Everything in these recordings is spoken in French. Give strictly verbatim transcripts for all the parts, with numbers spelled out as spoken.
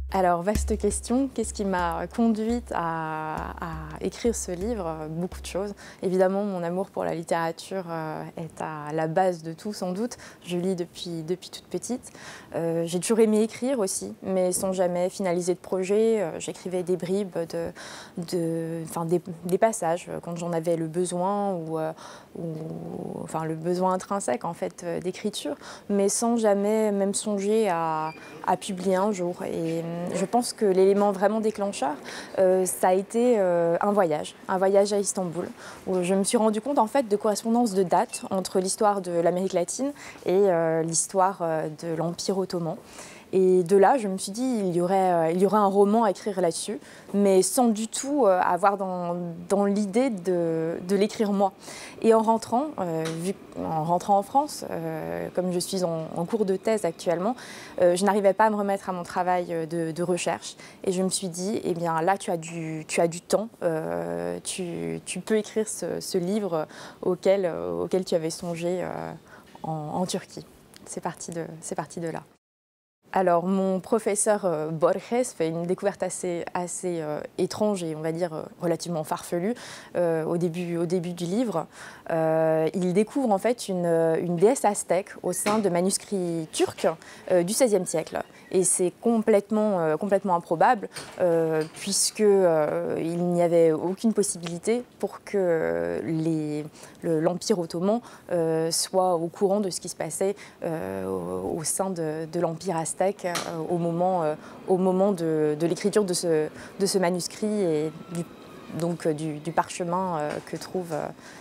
Alors, vaste question, qu'est-ce qui m'a conduite à, à écrire ce livre? Beaucoup de choses. Évidemment, mon amour pour la littérature euh, est à la base de tout, sans doute. Je lis depuis, depuis toute petite. Euh, j'ai toujours aimé écrire aussi, mais sans jamais finaliser de projet. Euh, J'écrivais des bribes, de, de, enfin, des, des passages quand j'en avais le besoin, ou, euh, ou enfin, le besoin intrinsèque en fait, d'écriture, mais sans jamais même songer à, à publier un jour. Et, je pense que l'élément vraiment déclencheur, euh, ça a été euh, un voyage, un voyage à Istanbul, où je me suis rendu compte en fait de correspondance de dates entre l'histoire de l'Amérique latine et euh, l'histoire euh, de l'Empire ottoman. Et de là, je me suis dit il y aurait, euh, il y aurait un roman à écrire là-dessus, mais sans du tout euh, avoir dans, dans l'idée de, de l'écrire moi. Et en rentrant, euh, vu, en rentrant en France, euh, comme je suis en, en cours de thèse actuellement, euh, je n'arrivais pas à me remettre à mon travail de, de recherche. Et je me suis dit, eh bien là, tu as du, tu as du temps, euh, tu, tu peux écrire ce, ce livre auquel, euh, auquel tu avais songé euh, en, en Turquie. C'est parti de, c'est parti de là. Alors, mon professeur euh, Borges fait une découverte assez, assez euh, étrange et on va dire euh, relativement farfelue euh, au, début, au début du livre. Euh, il découvre en fait une, une déesse aztèque au sein de manuscrits turcs euh, du seizième siècle. Et c'est complètement, euh, complètement improbable euh, puisque euh, il n'y avait aucune possibilité pour que l'Empire ottoman euh, soit au courant de ce qui se passait euh, au, au sein de, de l'Empire aztèque euh, au moment, euh, au moment de, de l'écriture de ce, de ce manuscrit et du, donc, du, du parchemin euh, que, trouve,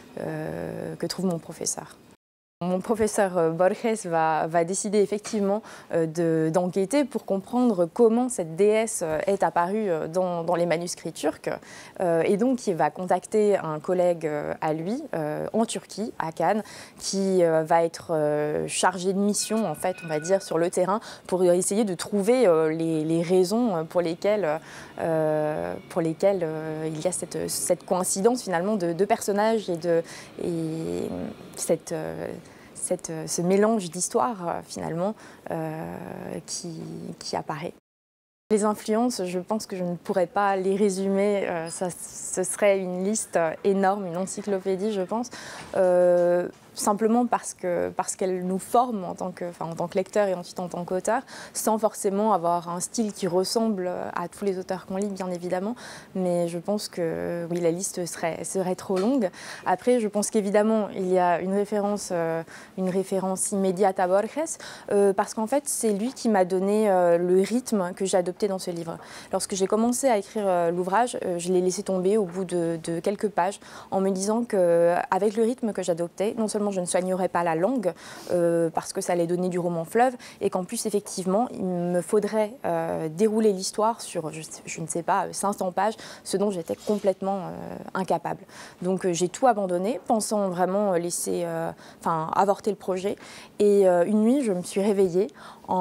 euh, que trouve mon professeur. Mon professeur Borges va, va décider effectivement euh, d'enquêter pour comprendre comment cette déesse est apparue dans, dans les manuscrits turcs. Euh, et donc il va contacter un collègue euh, à lui euh, en Turquie, à Cannes, qui euh, va être euh, chargé de mission, en fait, on va dire, sur le terrain pour essayer de trouver euh, les, les raisons pour lesquelles, euh, pour lesquelles euh, il y a cette, cette coïncidence finalement de deux personnages et, de, et cette... Euh, Cette, ce mélange d'histoires finalement euh, qui, qui apparaît. Les influences, je pense que je ne pourrais pas les résumer, euh, ça, ce serait une liste énorme, une encyclopédie je pense, euh, simplement parce que, parce qu'elle nous forme en tant que, enfin, en tant que lecteur et ensuite en tant qu'auteur, sans forcément avoir un style qui ressemble à tous les auteurs qu'on lit bien évidemment, mais je pense que oui, la liste serait, serait trop longue. Après je pense qu'évidemment il y a une référence, euh, une référence immédiate à Borges, euh, parce qu'en fait c'est lui qui m'a donné euh, le rythme que j'ai adopté dans ce livre. Lorsque j'ai commencé à écrire euh, l'ouvrage, euh, je l'ai laissé tomber au bout de, de quelques pages en me disant qu'avec le rythme que j'adoptais, non seulement je ne soignerais pas la langue euh, parce que ça allait donner du roman fleuve et qu'en plus effectivement il me faudrait euh, dérouler l'histoire sur je, je ne sais pas cinq cents pages, ce dont j'étais complètement euh, incapable. Donc euh, j'ai tout abandonné pensant vraiment laisser, euh, enfin avorter le projet et euh, une nuit je me suis réveillée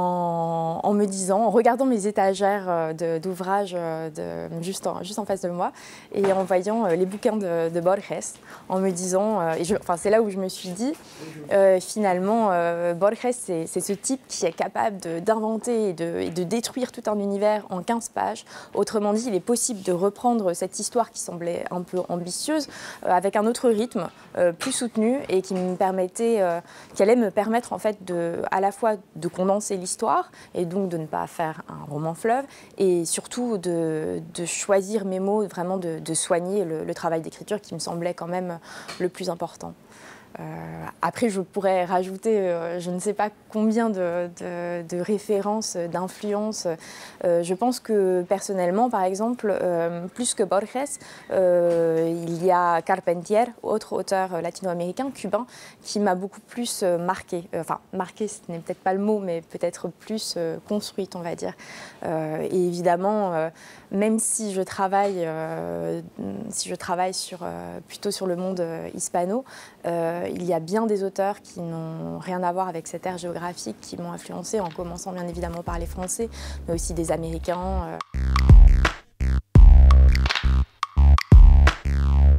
en, en me disant, en regardant mes étagères d'ouvrages juste, en, juste en face de moi et en voyant les bouquins de, de Borges, en me disant, et je, enfin, c'est là où je me suis dit, euh, finalement, euh, Borges, c'est ce type qui est capable d'inventer et de, et de détruire tout un univers en quinze pages. Autrement dit, il est possible de reprendre cette histoire qui semblait un peu ambitieuse euh, avec un autre rythme, euh, plus soutenu et qui me permettait, euh, qui allait me permettre en fait de, à la fois de condenser l'histoire et donc de ne pas faire un roman fleuve et surtout de, de choisir mes mots, vraiment de, de soigner le, le travail d'écriture qui me semblait quand même le plus important. Euh, après, je pourrais rajouter, euh, je ne sais pas combien de, de, de références, d'influences. Euh, je pense que personnellement, par exemple, euh, plus que Borges, euh, il y a Carpentier, autre auteur latino-américain, cubain, qui m'a beaucoup plus marqué. Euh, enfin, marqué, ce n'est peut-être pas le mot, mais peut-être plus euh, construite, on va dire. Euh, et évidemment, euh, même si je travaille, euh, si je travaille sur, euh, plutôt sur le monde euh, hispano, euh, il y a bien des auteurs qui n'ont rien à voir avec cette ère géographique qui m'ont influencée, en commençant bien évidemment par les Français, mais aussi des Américains.